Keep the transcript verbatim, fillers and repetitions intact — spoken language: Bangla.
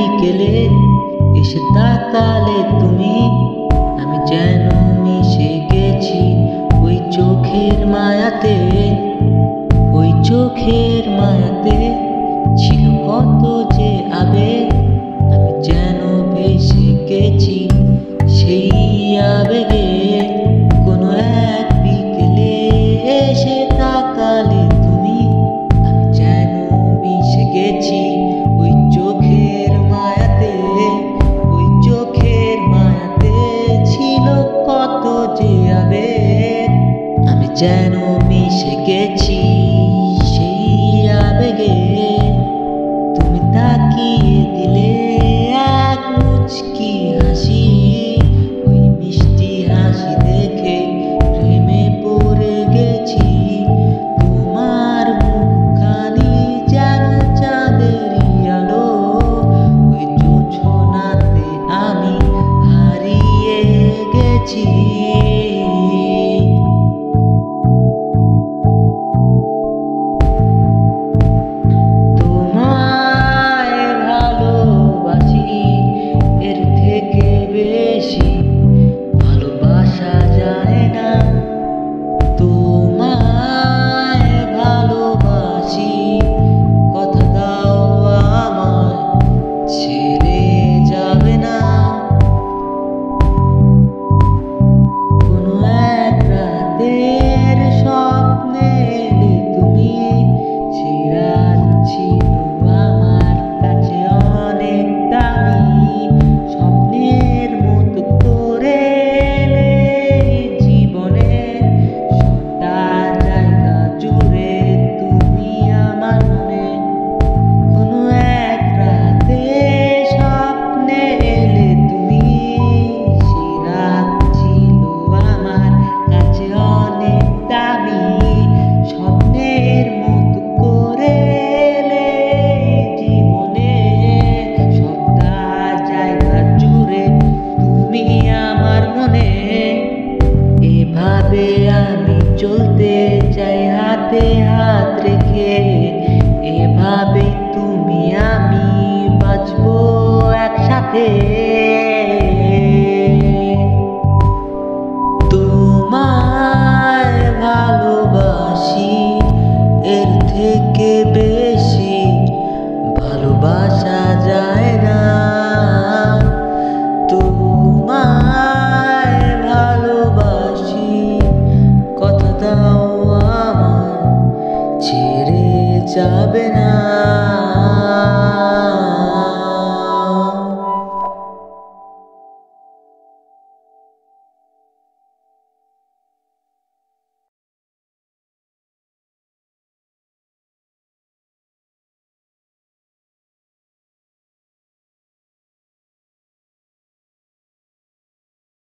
বিকেলে এসে তাকালে তুমি, আমি যেন মিশে গেছি ওই চোখের মায়াতে। ওই চোখের মায়াতে ছিল কত যে আবেগ, আমি যেন ভেসে গেছি সেই আবেগে। কোনো এক বিকেলে এসে তাকালে তুমি, আমি যেন মিশে গেছি ওই চোখের মায়াতে। ওই চোখের মায়াতে ছিল কত যে আবেগ, আমি যেন মিশে গেছি সেই আবেগে। তুমি তাকিয়ে দিলে এক মুচকি হাসি, ওই মিষ্টি হাসি দেখে প্রেমে পড়ে গেছি। তোমার মুখখানি যেন চাঁদেরই আলো, ওই জোছনাতে আমি হারিয়ে গেছি। তোমায় ভালোবাসি, এর থেকে বেশি ভালোবাসা যায় না। তোমায় ভালোবাসি, কথা দাও আমায় ছেড়ে যাবে না। কোনো এক রাতের স্বপ্নে এলে তুমি, সেই রাত ছিল আমার কাছে অনেক দামি। স্বপ্নের মতো করে এলে জীবনে, সবটা জায়গা জুড়ে তুমি আমার মনে। কোনো এক রাতে স্বপ্নে এলে তুমি, সেই রাত ছিল আমার কাছে অনেক দামি। স্বপ্নের মতো করে এলে জীবনে, সবটা জায়গা জুড়ে তুমি আমার মনে। এভাবে আমি চলতে চাই হাতে হাত রেখে, এভাবে তুমি আমি বাঁচবো একসাথে। তোমায় ভালোবাসি, এর থেকে বেশি ভালোবাসা যায় না। তোমায় ভালোবাসি, কথা দাও আমায় ছেড়ে যাবে না।